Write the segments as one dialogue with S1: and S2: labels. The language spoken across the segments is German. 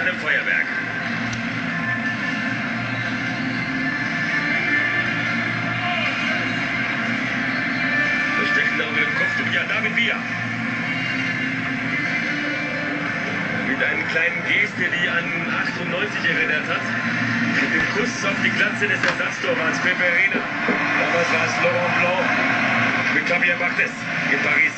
S1: einem Feuerwerk. Versteckten Auge im Kopf. Ja, David Villa. Mit einer kleinen Geste, die an 98 erinnert hat. Mit dem Kuss auf die Glatze des Ersatztorwarts Pepe Reina. Damals war es Laurent Blanc mit Javier Barthez in Paris.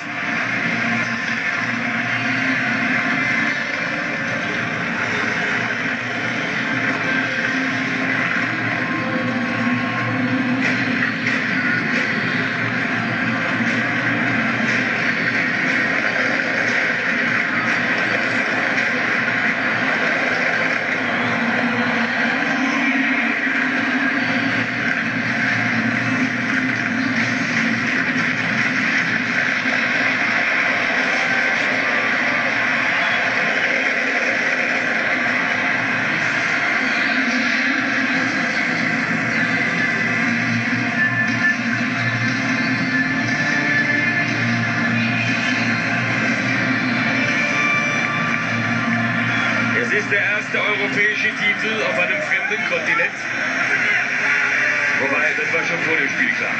S1: Ist der erste europäische Titel auf einem fremden Kontinent. Wobei, das war schon vor dem Spiel klar.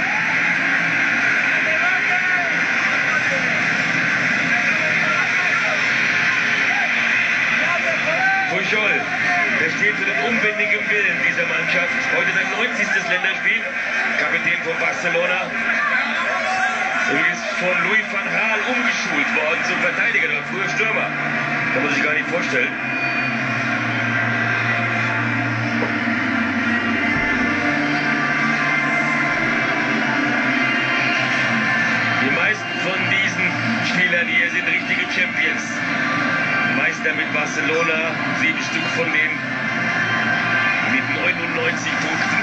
S1: Pujol, der steht für den unbändigen Willen dieser Mannschaft. Heute sein 90. Länderspiel. Kapitän von Barcelona. Übrigens von Louis van Gaal umgeschult worden zum Verteidiger, der war früher Stürmer. Kann man sich gar nicht vorstellen. Von diesen Spielern hier sind richtige Champions. Meister mit Barcelona, 7 Stück von denen mit 99 Punkten.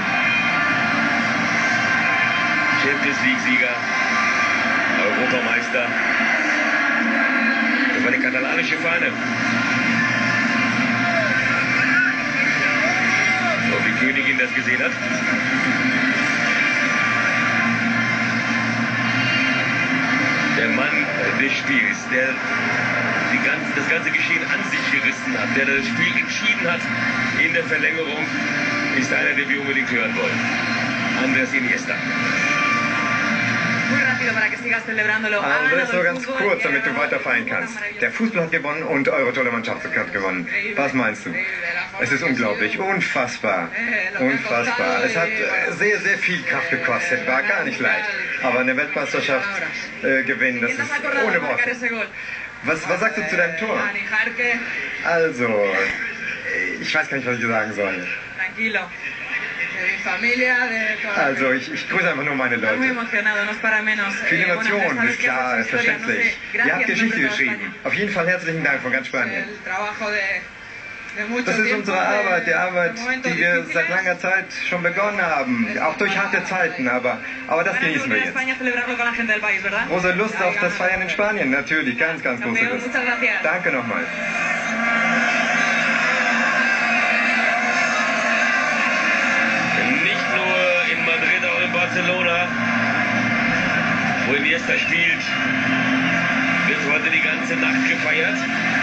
S1: Champions League-Sieger, Europameister. Das war die katalanische Fahne. Ob die Königin das gesehen hat? Der Mann des Spiels, der das ganze Geschehen an sich gerissen hat, der das Spiel entschieden hat in der Verlängerung, ist einer, den wir unbedingt hören wollen. Andrés Iniesta.
S2: Andrés, nur ganz kurz, damit du weiter feiern kannst. Der Fußball hat gewonnen und eure tolle Mannschaft hat gewonnen. Was meinst du? Es ist unglaublich, unfassbar, unfassbar. Es hat sehr, sehr viel Kraft gekostet, war gar nicht leicht. Aber eine Weltmeisterschaft gewinnen, das ist ohne Worte. Was sagst du zu deinem Tor? Also, ich weiß gar nicht, was ich sagen soll. Also, ich grüße einfach nur meine Leute. Viel Emotion, ist klar, ist verständlich. Ihr habt Geschichte geschrieben. Auf jeden Fall herzlichen Dank von ganz Spanien. Das ist unsere Arbeit, die Arbeit, die wir seit langer Zeit schon begonnen haben. Auch durch harte Zeiten, aber das genießen wir jetzt. Große Lust auf das Feiern in Spanien, natürlich, ganz, ganz große Lust. Danke nochmal.
S1: Nicht nur in Madrid, auch in Barcelona, wo Iniesta spielt, wird heute die ganze Nacht gefeiert.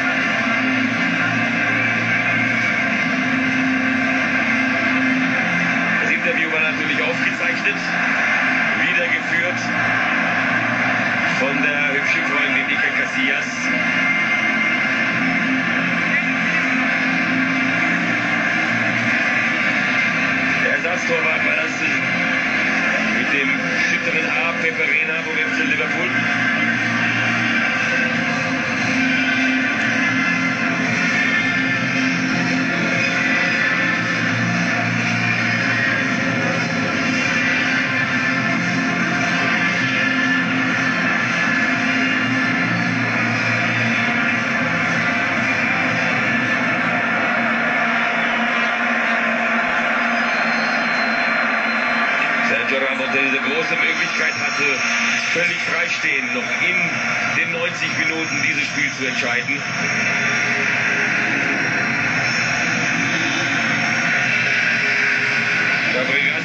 S1: Das Interview war natürlich aufgezeichnet, wiedergeführt von der hübschen Freundin Iker Casillas. Der Ersatztorwart war das mit dem schütteren Haar Pepe Reina vom FC Liverpool. Der diese große Möglichkeit hatte, völlig freistehend noch in den 90 Minuten dieses Spiel zu entscheiden. Fabregas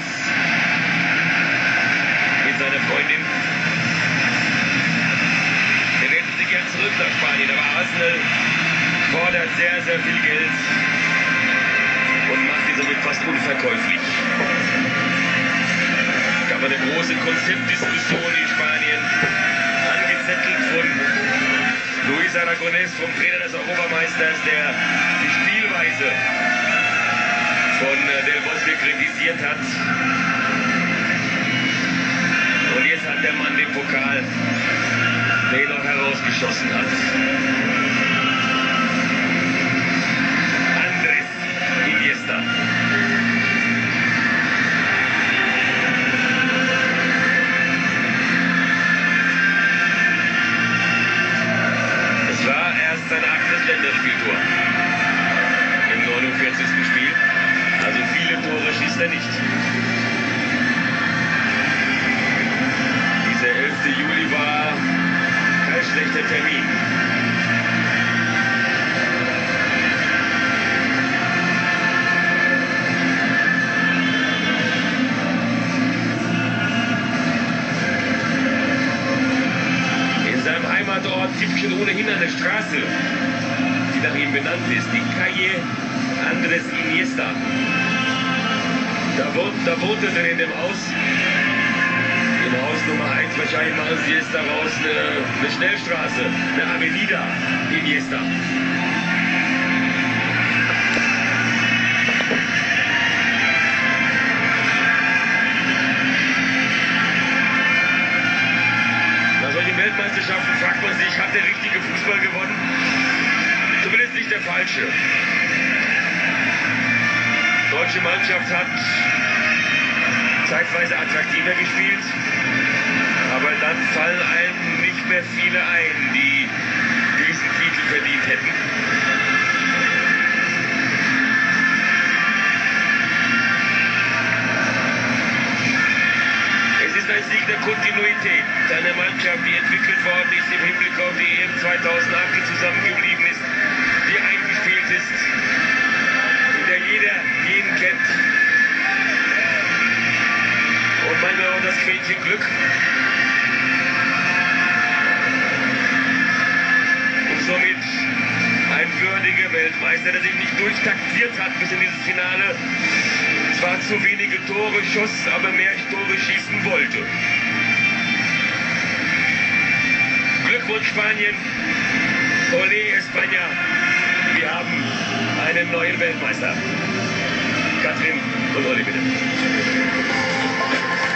S1: mit seiner Freundin. Der hätte sich gern zurück nach Spanien, aber Arsenal fordert sehr, sehr viel Geld und macht ihn somit fast unverkäuflich. Es gab eine große Konzeptdiskussion in Spanien, angezettelt von Luis Aragonés, vom Trainer des Europameisters, der die Spielweise von Del Bosque kritisiert hat. Und jetzt hat der Mann den Pokal, der ihn noch herausgeschossen hat. Andrés Iniesta. Es war erst sein 8. Länderspieltor im 49. Spiel. Also viele Tore schießt er nicht. Dieser 11. Juli war kein schlechter Termin. In seinem Heimatort gibt es schon ohnehin eine Straße, die nach ihm benannt ist, die Calle Andrés Iniesta. Da wohnte er in dem Haus. Im Haus Nummer 1, wahrscheinlich machen sie jetzt daraus eine Schnellstraße, eine Avenida Iniesta. Nach solchen Weltmeisterschaften fragt man sich, hat der richtige Fußball gewonnen? Zumindest nicht der falsche. Die deutsche Mannschaft hat zeitweise attraktiver gespielt, aber dann fallen einem nicht mehr viele ein, die diesen Titel verdient hätten. Es ist ein Sieg der Kontinuität einer Mannschaft, die entwickelt worden ist im Hinblick auf die EM 2008, die zusammengeblieben ist, die eingespielt ist, in der jeder jeden kennt. Und manchmal auch das Quäntchen Glück. Und somit ein würdiger Weltmeister, der sich nicht durchtaktiert hat bis in dieses Finale. Zwar zu wenige Tore schoss, aber mehr Tore schießen wollte. Glückwunsch Spanien. Olé España. Wir haben einen neuen Weltmeister. Katrin und Olli, bitte.